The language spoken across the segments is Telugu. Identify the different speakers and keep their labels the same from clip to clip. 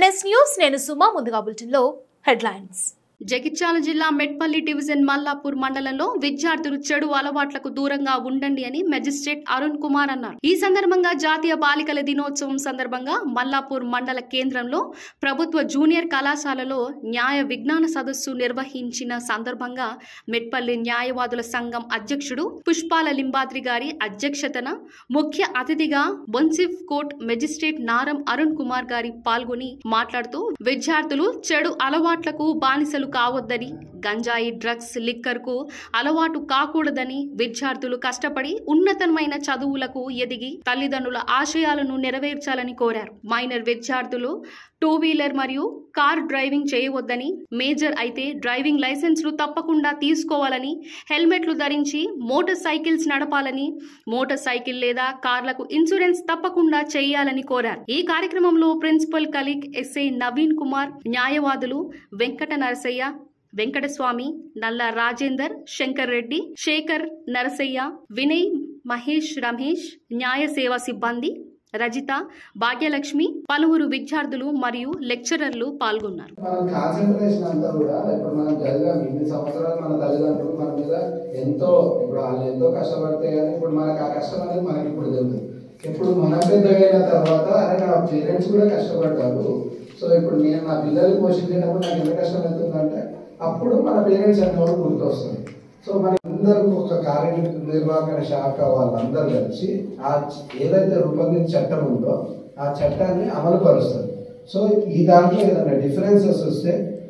Speaker 1: NS న్యూస్ నేను సుమా ముందుగా బులెటిన్లో హెడ్లైన్స్.
Speaker 2: జగిత్యాల జిల్లా మెట్పల్లి డివిజన్ మల్లాపూర్ మండలంలో విద్యార్థులు చెడు అలవాట్లకు దూరంగా ఉండండి అని మెజిస్ట్రేట్ అరుణ్ కుమార్ అన్నారు. ఈ సందర్భంగా జాతీయ బాలికల దినోత్సవం సందర్భంగా మల్లాపూర్ మండల కేంద్రంలో ప్రభుత్వ జూనియర్ కళాశాలలో న్యాయ విజ్ఞాన సదస్సు నిర్వహించిన సందర్భంగా మెట్పల్లి న్యాయవాదుల సంఘం అధ్యక్షుడు పుష్పాల లింబాద్రి గారి అధ్యక్షతన ముఖ్య అతిథిగా బొన్సిఫ్ కోర్ట్ మెజిస్ట్రేట్ నారం అరుణ్ కుమార్ గారి పాల్గొని మాట్లాడుతూ విద్యార్థులు చెడు అలవాట్లకు బానిసలు కావద్దని, గంజాయి, డ్రగ్స్, లిక్కర్ కు అలవాటు కాకూడదని, విద్యార్థులు కష్టపడి ఉన్నతమైన చదువులకు ఎదిగి తల్లిదండ్రుల ఆశయాలను నెరవేర్చాలని కోరారు. మైనర్ విద్యార్థులు 2-వీలర్ మరియు కార్ డ్రైవింగ్ చేయవద్దని, మేజర్ అయితే డ్రైవింగ్ లైసెన్స్లు తప్పకుండా తీసుకోవాలని, హెల్మెట్లు ధరించి మోటార్ సైకిల్స్ నడపాలని, మోటార్ సైకిల్ లేదా కార్లకు ఇన్సూరెన్స్ తప్పకుండా చేయాలని కోరారు. ఈ కార్యక్రమంలో principal colleague SI Naveen Kumar, న్యాయవాదులు వెంకట నరసయ్య, వెంకటస్వామి, నల్ల రాజేందర్, శంకర్ రెడ్డి, శేఖర్, నరసయ్య, వినయ్, మహేష్, రమేష్, న్యాయ సేవా సిబ్బంది, రజిత, భాగ్యలక్ష్మి, పలువురు విద్యార్థులు మరియు లెక్చరర్లు పాల్గొన్నారు.
Speaker 3: మన కాన్సంట్రేషన్ అంతా కూడా ఇప్పుడు మనం చదివాం ఇన్ని సంవత్సరాలు మన తల్లిదండ్రులు మన మీద ఎంతో ఇప్పుడు వాళ్ళు ఎంతో కష్టపడితే కానీ ఇప్పుడు మనకు ఆ కష్టం అనేది మనకి ఇప్పుడు తెలుసు. ఇప్పుడు మన పెద్దగైన తర్వాత అరే నా పేరెంట్స్ కూడా కష్టపడ్డారు, సో ఇప్పుడు నేను నా పిల్లలు పోషించేటప్పుడు నాకు ఎంత కష్టం అవుతుందంటే అప్పుడు మన పేరెంట్స్ అనేవాళ్ళు గుర్తొస్తుంది. సో మన అందరూ ఒక కార్యనిర్వాహక శాఖ వాళ్ళందరూ కలిసి ఆ ఏదైతే రూపొందించిన చట్టం ఉందో ఆ చట్టాన్ని అమలు పరుస్తారు. సో ఈ దాంట్లో ఏదైనా డిఫరెన్సెస్ వస్తే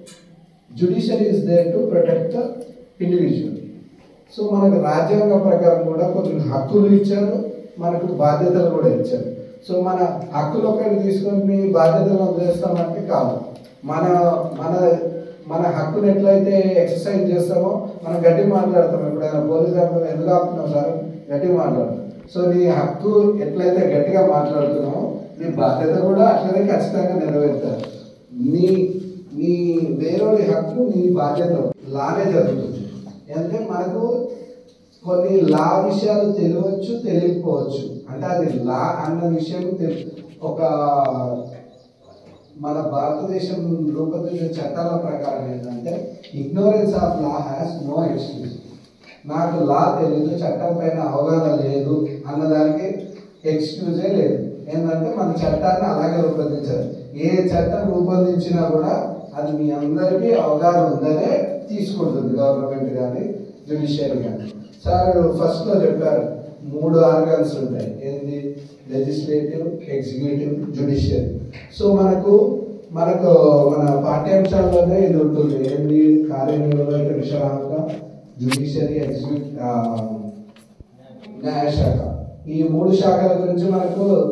Speaker 3: judiciary is there to protect the individual. So మనకు రాజ్యాంగం ప్రకారం కూడా కొన్ని హక్కులు ఇచ్చారు, మనకు బాధ్యతలు కూడా ఇచ్చారు. సో మన హక్కులు ఒకటి తీసుకొని బాధ్యతలు వదిలేస్తామంటే కాదు. మన మన మన హక్కును ఎట్లయితే ఎక్సర్సైజ్ చేస్తామో మనం గట్టి మాట్లాడతాం. ఎప్పుడైనా పోలీస్ గారు ఎందుకు ఆపుతున్నాం సార్ గట్టి మాట్లాడతాం. సో నీ హక్కు ఎట్లయితే గట్టిగా మాట్లాడుతున్నామో నీ బాధ్యత కూడా అట్లనే ఖచ్చితంగా నెరవేరుతారు. నీ నీ వేరే హక్కు నీ బాధ్యత లానే జరుగుతుంది. ఎందుకంటే మనకు కొన్ని లా విషయాలు తెలియవచ్చు, తెలియకపోవచ్చు. అంటే అది లా అన్న విషయం ఒక మన భారతదేశం రూపొందించిన చట్టాల ప్రకారం ఏంటంటే ignorance of law has no excuse. నాకు లా తెలియదు, చట్టం పైన అవగాహన లేదు అన్నదానికి ఎక్స్క్యూజే లేదు. ఏంటంటే మన చట్టాన్ని అలాగే రూపొందించారు. ఏ చట్టం రూపొందించినా కూడా అది మీ అందరికీ అవగాహన ఉందనే తీసుకుంటుంది గవర్నమెంట్ కానీ జ్యుడిషియరీ కానీ. సార్ ఫస్ట్లో చెప్పారు 3 ఆర్గన్స్ ఉంటాయి, ఏంది లెజిస్లేటివ్, ఎగ్జిక్యూటివ్, జ్యుడిషియరీ. సో మనకు మన పాఠ్యాంశాల్లోనే ఇది ఉంటుంది, ఏంది కార్యనిర్వాహక శాఖ, జ్యుడిషియరీ, ఎగ్జిక్యూటివ్, న్యాయశాఖ. ఈ 3 శాఖల గురించి మనకు